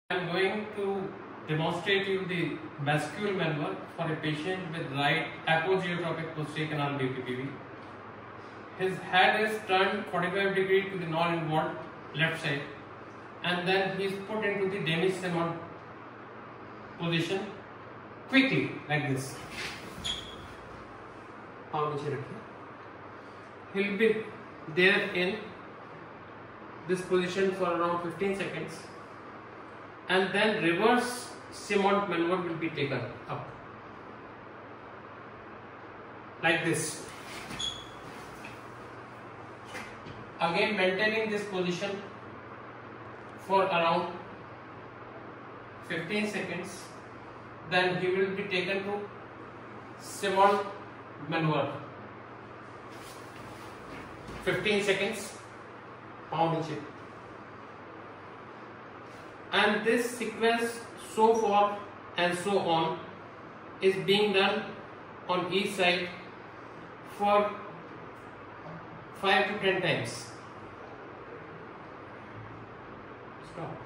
I am going to demonstrate you the Bascule Maneuver for a patient with right Apogeotropic posterior canal BPPV. His head is turned 45 degrees to the non-involved left side, and then he is put into the demi-Semon position quickly like this. He'll be there in this position for around 15 seconds, and then reverse Semon maneuver will be taken up like this. Again maintaining this position for around 15 seconds, then he will be taken to Semon maneuver. 15 seconds, palm in shape. And this sequence so far and so on is being done on each side for 5 to 10 times. Stop.